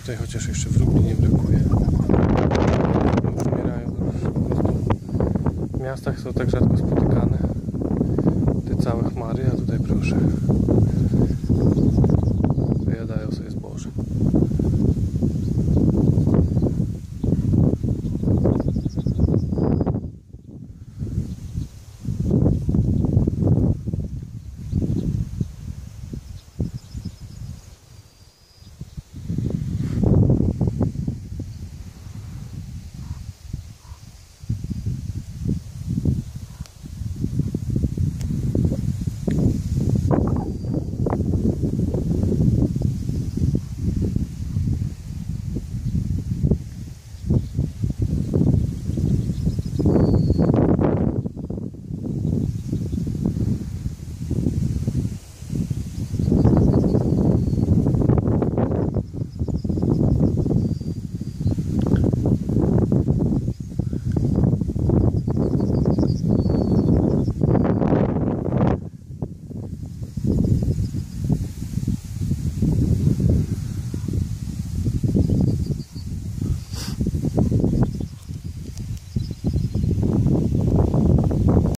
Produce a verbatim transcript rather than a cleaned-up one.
Tutaj chociaż jeszcze wróbli nie brakuje. Już umierają. W miastach są tak rzadko spotykane te całe chmary, a tutaj proszę, zajadają sobie zboże.